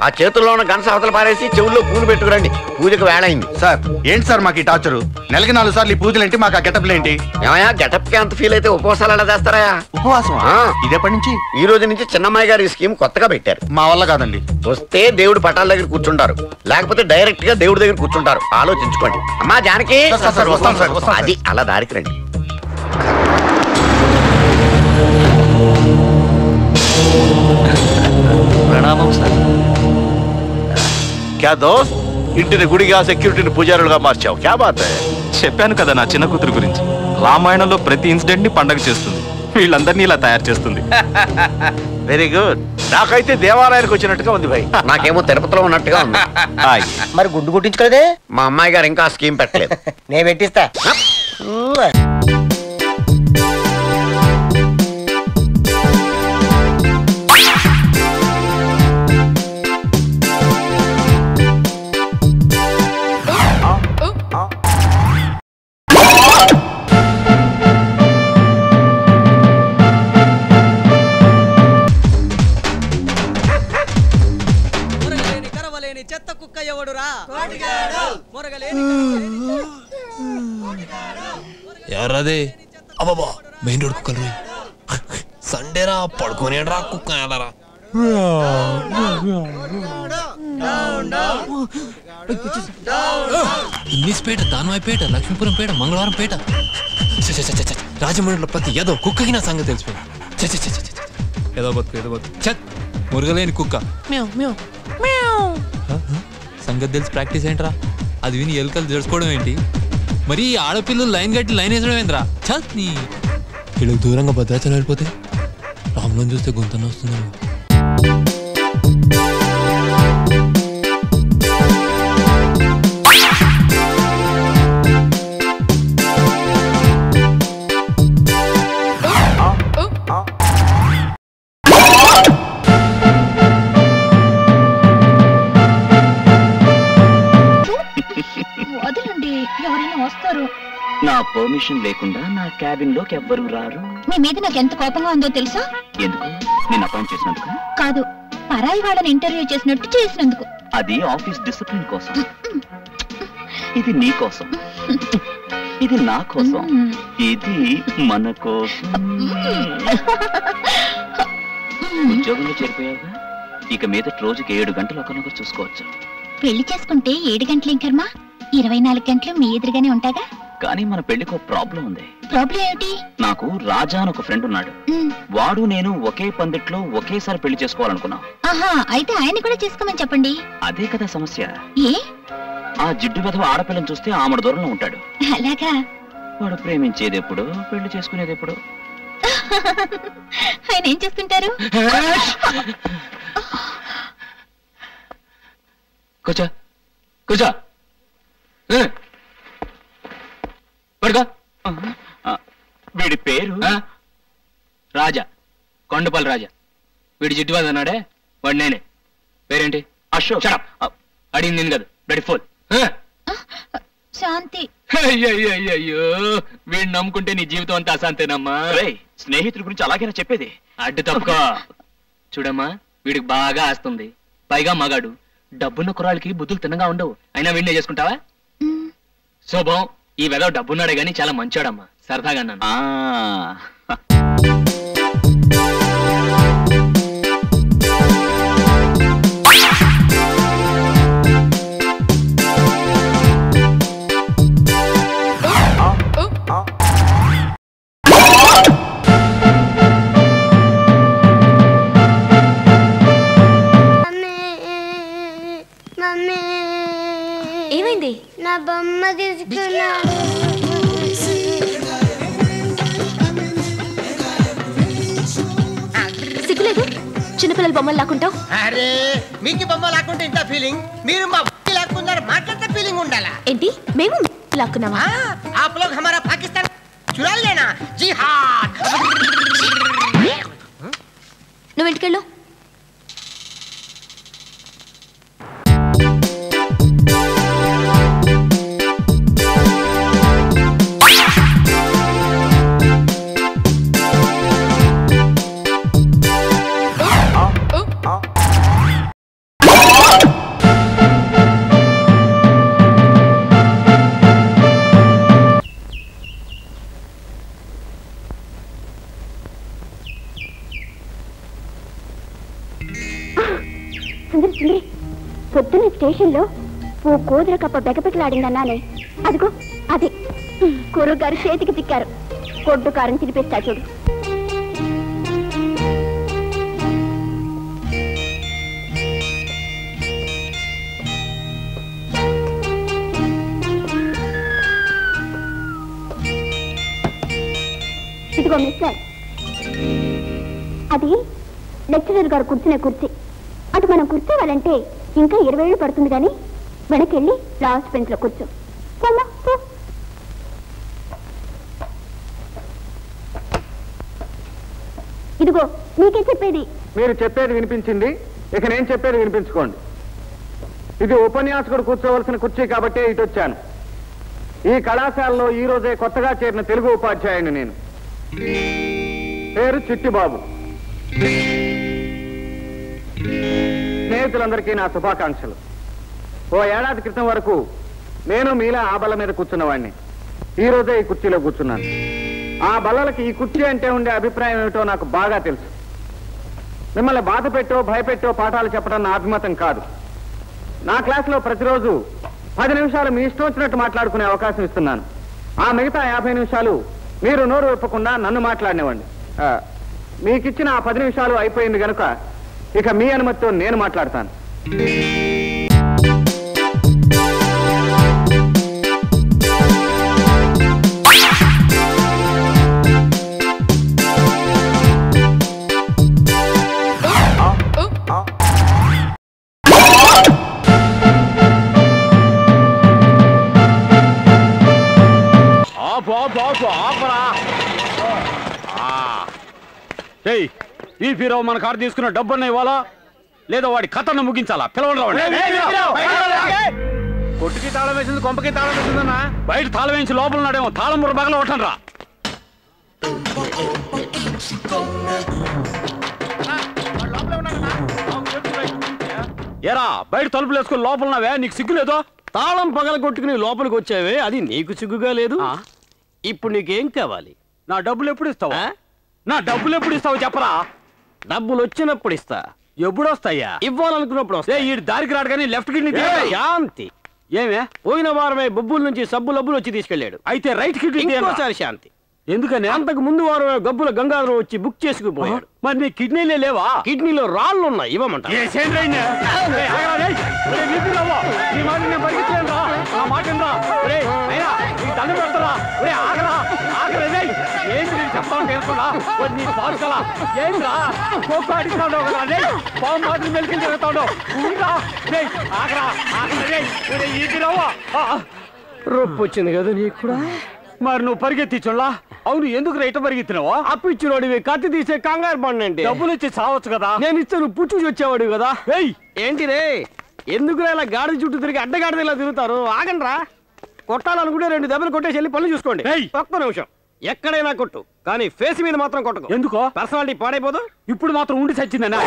ఆ చేతుల్లో ఉన్న గనస అవతల పారేసి చెవుల్లో పూలు పెట్టుకురండి, పూజకు వేళైంది. సార్ ఏంటి సార్ మాకు ఈ టార్చరు? నెలకి 4 సార్లు ఈ పూజలు ఏంటి, మాకు ఆ గెటప్లు ఏంటి? ఏమయ్యా గెటప్ కి అంత ఫీల్ అయితే ఉపవాసాలు ఎలా చేస్తారా? ఉపవాసం ఇదేపటి నుంచి? ఈ రోజు నుంచి చిన్నమ్మాయి గారు ఈ స్కీమ్ కొత్తగా పెట్టారు. మా వల్ల కాదండి. వస్తే దేవుడి పటాల దగ్గర కూర్చుంటారు, లేకపోతే డైరెక్ట్ గా దేవుడి దగ్గర కూర్చుంటారు. ఆలోచించుకోండి. అమ్మా జానకి, అది అలా దారికి రండి. ప్రణామం సార్. క్యా దోస్త్, ఇంటిని గుడిగా సెక్యూరిటీని పూజారులుగా మార్చావు, క్యా బాత్? చెప్పాను కదా నా చిన్న కూతురు గురించి. రామాయణంలో ప్రతి ఇన్సిడెంట్ ని పండగ చేస్తుంది, వీళ్ళందరినీ ఇలా తయారు చేస్తుంది. Very good. నాకైతే దేవాలయానికి వచ్చినట్టుగా ఉంది భాయ్. నాకేమో తిరుపతిలో ఉన్నట్టుగా ఉంది. మరి గుడ్డు కొట్టించుకోలేదే? మా అమ్మాయి గారు ఇంకా స్కీమ్ పెట్టలేదు. నేను పెట్టిస్తా. చెత్త కుక్క ఎవడురా? ఎవరదే? అబ్బాబా మెయిన్ రోడ్ కుక్కలు సండేరా పడుకొని రా కుక్క ఎలారా. ఇంగ్లీష్పేట, దానవాయిపేట, లక్ష్మీపురంపేట, మంగళవారంపేట, రాజమండ్రిలో ప్రతి ఏదో కుక్కకి నా సంగతి తెలిసిపోయింది. ఏదో బతుకు ఏదో బతుకు చత్ మురగలేని కుక్క సంగతి తెలిసి ప్రాక్టీస్ ఏంట్రా? అది విని ఎలుకలు తెలుసుకోవడం ఏంటి? మరి ఆడపిల్లలు లైన్ కట్టి లైన్ వేసడం ఏంద్రా? చత్ నీ వీళ్ళకి దూరంగా భద్రాచలం వెళ్ళిపోతే రామ్లో చూస్తే గొంతన వస్తుందేమో. నా పర్మిషన్ లేకుండా నా క్యాబిన్ లోకి ఎవ్వరూ రారు. మీ మీద నాకు ఎంత కోపంగా ఉందో తెలుసా? ఎందుకు? నేను అపాయింట్ చేసినందుకు కాదు, పరాయి వాళ్ళని ఇంటర్వ్యూ చేసినట్టు చేసినందుకు. అది ఆఫీస్ డిసిప్లిన్ కోసం. ఇది నీ కోసం, ఇది నా కోసం, ఇది మన కోసం. ఉద్యోగంలో చేరిపోయావుగా, ఇక మీద రోజుకి 7 గంటలు ఒకరినొకరు చూసుకోవచ్చు. పెళ్లి చేసుకుంటే 7 గంటలు ఇంకర్మా, 24 గంటలు మీ ఎదురుగానే ఉంటాగా. కానీ మన పెళ్లికి ఒక ప్రాబ్లం ఉంది. ప్రాబ్లం ఏమిటి? నాకు రాజా అని ఒక ఫ్రెండ్ ఉన్నాడు. వాడు నేను ఒకే పందిట్లో ఒకేసారి పెళ్లి చేసుకోవాలనుకున్నాం. ఆహా, అయితే ఆయన కూడా చేసుకోమని చెప్పండి. అదే కదా సమస్య. ఏ? ఆ జిడ్డు వెధవ ఆడపిల్లని చూస్తే ఆమెడ దూరంలో ఉంటాడు. అలాగా? వాడు ప్రేమించేది ఎప్పుడు, పెళ్లి చేసుకునేది ఎప్పుడు? ఆయన ఏం చేస్తుంటారు? కూర్చో కూర్చో. వీడి పేరు రాజా, కొండపల్లి రాజా. వీడి జిడ్డువాది అన్నాడే, వాడు నేనే. పేరేంటి? అశోక్. అడిగింది నేను కాదు, బ్లడీ ఫుల్. శాంతి. అయ్యో, వీడిని నమ్ముకుంటే నీ జీవితం అంతా అశాంతేనమ్మా. స్నేహితుల గురించి అలాగైనా చెప్పేది. అడ్డు తప్పుకో. చూడమ్మా, వీడికి బాగా ఆస్తుంది, పైగా మగాడు. డబ్బున్న కుర్రాళ్ళకి బుద్ధులు తిన్నగా ఉండవు. అయినా వీడినే చేసుకుంటావా? శోభం, ఈ వెదవ డబ్బున్నాడే గాని చాలా మంచోడమ్మా, సరదాగా అన్నాను. ఏమైంది? నా బొమ్మ తీసుకున్నాడు. సిగ్గులేదు? చిన్నపిల్లల బొమ్మలు లాక్కుంటావు. అరే, మీకు బొమ్మ లాక్కుంటే ఇంత ఫీలింగ్, మీరు మా లాక్కున్నారు, మాకంత ఫీలింగ్ ఉండాలా? ఏంటి మేము లాక్కున్నావా? आप लोग हमारा पाकिस्तान चुरा लेना, जिहाद. నువ్వు ఇంటికెళ్ళు. సుందరి సుందరి పొద్దున్న స్టేషన్లో ఓ కూతుర కప్ప బెగపెట్టలాడిందన్నానే, అదిగో అది గురువు గారు చేతికి చిక్కారు. కొడ్డు కారం తినిపిస్తా చూడు. ఇదిగో మిస్టర్, అది లెక్చరర్ గారు కూర్చునే కుర్చీ. అటు మనం కూర్చోవాలంటే ఇంకా 20 ఏళ్ళు పడుతుంది, కానీ వెనకెళ్ళి లాస్ట్ బెంచ్ లో కూర్చో. ఇదిగో నీకే చెప్పేది. మీరు చెప్పేది వినిపించింది, ఇక నేను చెప్పేది వినిపించుకోండి. ఇది ఉపన్యాసకుడు కూర్చోవలసిన కుర్చీ కాబట్టి ఇటు వచ్చాను. ఈ కళాశాలలో ఈ రోజే కొత్తగా చేరిన తెలుగు ఉపాధ్యాయుని నేను. పేరు చిట్టిబాబు. స్నేహితులందరికీ నా శుభాకాంక్షలు. ఓ ఏడాది క్రితం వరకు నేను మీలా ఆ బల్ల మీద కూర్చున్నవాడిని. ఈ రోజే ఈ కుర్చీలో కూర్చున్నాను. ఆ బల్లలకి ఈ కుర్చీ అంటే ఉండే అభిప్రాయం ఏమిటో నాకు బాగా తెలుసు. మిమ్మల్ని బాధ పెట్టో భయపెట్టో పాఠాలు చెప్పడం నా అభిమతం కాదు. నా క్లాసులో ప్రతిరోజు 10 నిమిషాలు మీ ఇష్టం వచ్చినట్టు మాట్లాడుకునే అవకాశం ఇస్తున్నాను. ఆ మిగతా 50 నిమిషాలు మీరు నోరు విప్పకుండా నన్ను మాట్లాడినవ్వండి. మీకిచ్చిన ఆ 10 నిమిషాలు అయిపోయింది గనుక ఇక మీ అనుమతితో నేను మాట్లాడతాను. వీపీరావు మన కారు తీసుకున్న డబ్బున్న ఇవ్వాలా లేదా వాడి కథను ముగించాలా? పిలవండి. కొట్టుకి తాళం వేసింది, కొంపకి తాళం వేసిందన్నా. బయట తాళం వేసి లోపల ఉన్నాడేమో. తాళం ముర బగల కొట్టండి రా. ఏరా బయట తలుపులు వేసుకుని లోపల ఉన్నావే, నీకు సిగ్గులేదో? తాళం పగల కొట్టుకుని లోపలికి వచ్చావే, అది నీకు సిగ్గుగా లేదు? ఇప్పుడు నీకేం కావాలి? నా డబ్బులు ఎప్పుడు ఇస్తావా? నా డబ్బులు ఎప్పుడు ఇస్తావు చెప్పరా? డబ్బులు వచ్చినప్పుడు ఇస్తా. ఎప్పుడు వస్తాయా? ఇవ్వాలనుకున్నప్పుడు వస్తా. ఈ దారికి రాడు కానీ లెఫ్ట్ కిడ్నీ శాంతి. ఏమే పోయిన వారమే బొబ్బుల నుంచి సబ్బు లబ్బులు వచ్చి తీసుకెళ్లాడు. అయితే రైట్ కిడ్నీ ఇంకోసారి శాంతి. ఎందుకని? అంతకు ముందు వారమే గబ్బుల గంగాధర్ వచ్చి బుక్ చేసుకుపోయాడు. మరి నీ కిడ్నీలే లేవా? కిడ్నీలో రాళ్ళు ఉన్నాయి, ఇవ్వమంట. రొప్పు వచ్చింది కదా నీకు కూడా? మరి నువ్వు పరిగెత్తించులా? అవును, ఎందుకు రైట్ పరిగెత్తినావా? అప్పిచ్చినోడివి కత్తి తీసే కంగారు పడినంటే డబ్బులు ఇచ్చి చావచ్చు కదా. నేను ఇస్తే నువ్వు పుచ్చు వచ్చేవాడు కదా. ఏంటి రే, ఎందుకు ఇలా గాడి చుట్టూ తిరిగి అడ్డగాడిద ఇలా తిరుగుతారు? ఆగండి రా. కొట్టాలనుకుంటే 2 దెబ్బలు కొట్టేసి వెళ్ళి పనులు చూసుకోండి. ఒక్క నిమిషం. ఎక్కడైనా కొట్టు, కానీ ఫేస్ మీద మాత్రం కొట్టకు. ఎందుకో? పర్సనాలిటీ పాడైపోదు. ఇప్పుడు మాత్రం ఉండి చచ్చిందన్నా.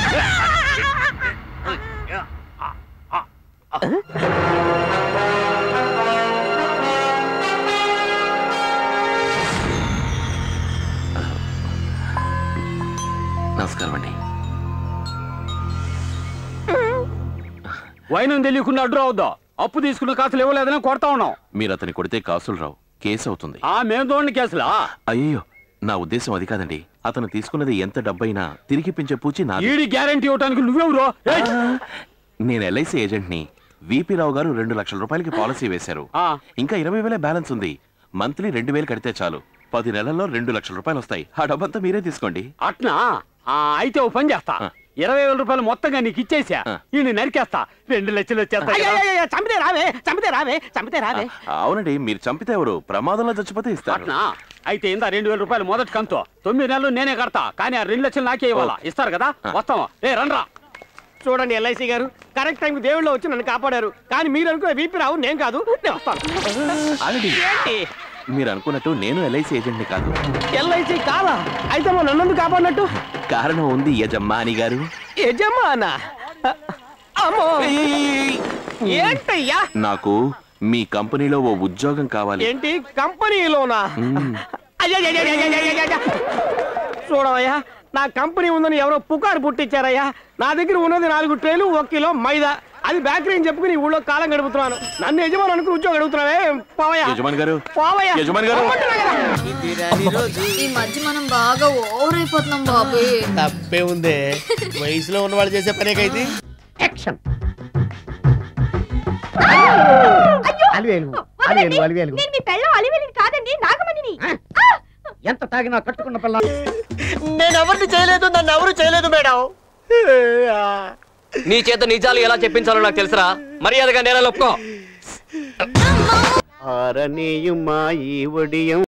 నమస్కారం అండి. వైనం తెలియకుండా అడ్డు రావద్దా? అప్పు తీసుకున్న కాసులు ఇవ్వలేదని కొడతా ఉన్నాం. మీరు అతని కొడితే కాసులు రావు, కేసు అవుతుంది. మేము తోడిన కేసులా? అయ్యో, నా ఉద్దేశం అది కాదండి. అతను తీసుకున్నది ఎంత డబ్బైనా తిరిగిపించే పూచి నా. ఈడి గ్యారంటీ ఇవ్వడానికి నువ్వెవరో? నేను ఎల్ఐసి ఏజెంట్ ని. విపి రావు గారు 2 లక్షల రూపాయలకి పాలసీ వేశారు. ఇంకా 20,000 బ్యాలెన్స్ ఉంది. మంత్లీ 2,000 కడితే చాలు. 10 నెలల్లో 2 లక్షల రూపాయలు వస్తాయి. ఆ డబ్బంతా మీరే తీసుకోండి. అట్నా? అయితే ఓ పని చేస్తా. 20,000 రూపాయలు మొత్తంగా నీకు ఇచ్చేసా. ఈ నరికేస్తా. 2 లక్షలు వచ్చేస్తా. చంపితే రావే, చంపితే రావే, చంపితే రావే. అవునండి, మీరు చంపితే ఎవరు? ప్రమాదంలో చచ్చిపోతే ఇస్తారు. అట్నా? అయితే ఇందా 2,000 రూపాయలు మొదటి కంతో. 9 నెలలు నేనే కడతా, కానీ ఆ 2 లక్షలు నాకే ఇవ్వాలా. ఇస్తారు కదా? వస్తావా? రండ్రా. చూడండి ఎల్ఐసి గారు, కరెక్ట్ టైంకి దేవుళ్ళు వచ్చి నన్ను కాపాడారు. కానీ మీరు అనుకునే వీపీ రావు, నేను కాదు. నేను వస్తాను. మీరు అనుకున్నట్టు నేను ఎల్ఐసి ఏజెంట్ ని కాదు. ఎల్ఐసి కాదా? అయితే మా నన్ను కాపాడినట్టు? కారణం ఉంది యజమాని గారు. యజమానా? అమ్మో, ఏంటయ్యా? నాకు మీ కంపెనీలో ఓ ఉద్యోగం కావాలి. ఏంటి కంపెనీలోనా? చూడవయ్యా, నా కంపెనీ ఉందని ఎవరో పుకారు పుట్టించారయ్యా. నా దగ్గర ఉన్నది 4 ట్రేలు 1 కిలో మైదా. అది బేకరీ అని చెప్పుకుని ఊళ్ళో కాలం గడుపుతున్నాను. నన్ను యజమాని అనుకుని ఉద్యోగం అడుగుతున్నావే పోవయ్యా. ఈ మధ్య మనం బాగా ఓవర్ అయిపోతున్నాం బాబు. తప్పే ఉందే, వయసులో ఉన్నవాళ్ళు చేసే పనేకైతే. యాక్షన్. ఎంత తాగినా కట్టుకున్న పిల్ల. నేను ఎవరిని చేయలేదు, నన్ను ఎవరు చేయలేదు మేడం. నీ చేత నిజాలు ఎలా చెప్పించాలో నాకు తెలుసురా. మర్యాదగా నేల ఒప్పుకో. ఆరనీయుమా ఈ ఒడియం